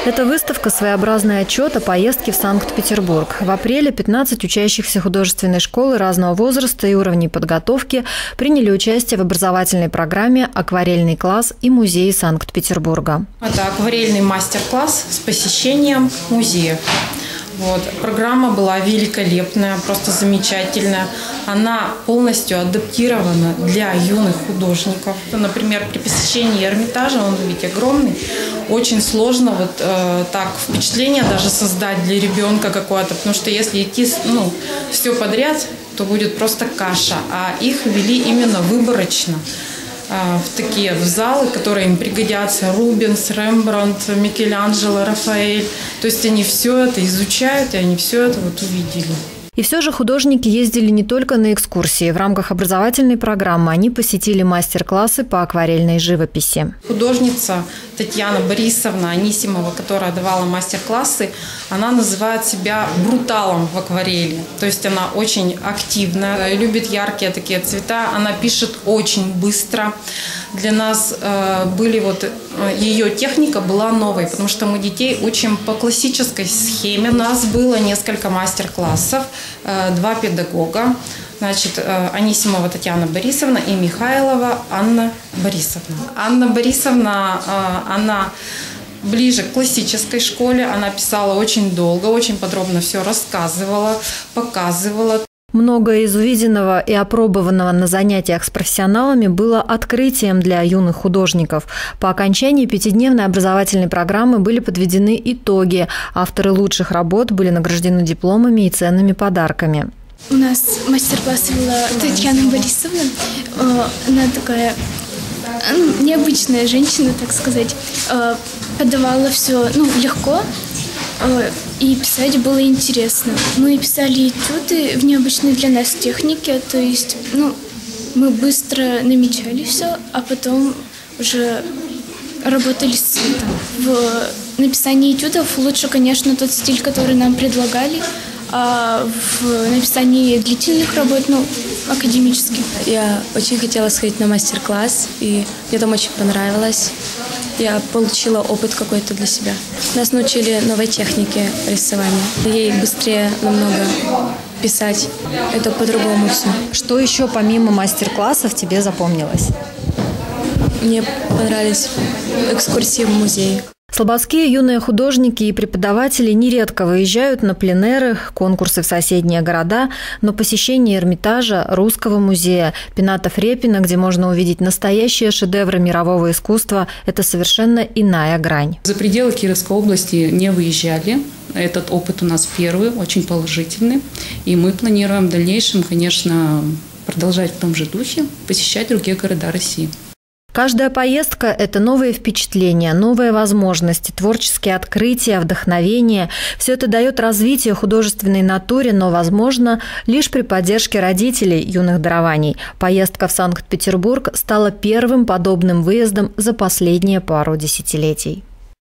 Эта выставка – своеобразный отчет о поездке в Санкт-Петербург. В апреле 15 учащихся художественной школы разного возраста и уровней подготовки приняли участие в образовательной программе «Акварельный класс» и музей Санкт-Петербурга. Это акварельный мастер-класс с посещением музеев. Программа была великолепная, просто замечательная. Она полностью адаптирована для юных художников. Например, при посещении Эрмитажа, он ведь огромный, очень сложно так впечатление даже создать для ребенка какое-то, потому что если идти все подряд, то будет просто каша, а их вели именно выборочно. В залы, которые им пригодятся: Рубенс, Рембрандт, Микеланджело, Рафаэль. То есть они все это изучают, и они все это увидели. И все же художники ездили не только на экскурсии. В рамках образовательной программы они посетили мастер-классы по акварельной живописи. Художница Татьяна Борисовна Анисимова, которая давала мастер-классы, она называет себя бруталом в акварели. То есть она очень активная, любит яркие такие цвета, она пишет очень быстро. Для нас ее техника была новой, потому что мы детей учим по классической схеме. У нас было несколько мастер-классов, 2 педагога. Анисимова Татьяна Борисовна и Михайлова Анна Борисовна. Анна Борисовна, она ближе к классической школе. Она писала очень долго, очень подробно все рассказывала, показывала. Многое из увиденного и опробованного на занятиях с профессионалами было открытием для юных художников. По окончании 5-дневной образовательной программы были подведены итоги. Авторы лучших работ были награждены дипломами и ценными подарками. У нас мастер-класс вела Татьяна Борисовна. Она такая необычная женщина, так сказать. Подавала все легко. И писать было интересно. Мы писали этюды в необычной для нас технике, то есть мы быстро намечали все, а потом уже работали с цветом. В написании этюдов лучше, конечно, тот стиль, который нам предлагали, а в написании длительных работ, академических. Я очень хотела сходить на мастер-класс, и мне там очень понравилось. Я получила опыт какой-то для себя. Нас научили новой технике рисования. Ей быстрее намного писать. Это по-другому все. Что еще помимо мастер-классов тебе запомнилось? Мне понравились экскурсии в музей. Слободские юные художники и преподаватели нередко выезжают на пленэры, конкурсы в соседние города, но посещение Эрмитажа, Русского музея, Пенатов Репина, где можно увидеть настоящие шедевры мирового искусства, это совершенно иная грань. За пределы Кировской области не выезжали. Этот опыт у нас первый, очень положительный. И мы планируем в дальнейшем, конечно, продолжать в том же духе, посещать другие города России. Каждая поездка – это новые впечатления, новые возможности, творческие открытия, вдохновение. Все это дает развитие художественной натуре, но возможно лишь при поддержке родителей юных дарований. Поездка в Санкт-Петербург стала первым подобным выездом за последние пару десятилетий.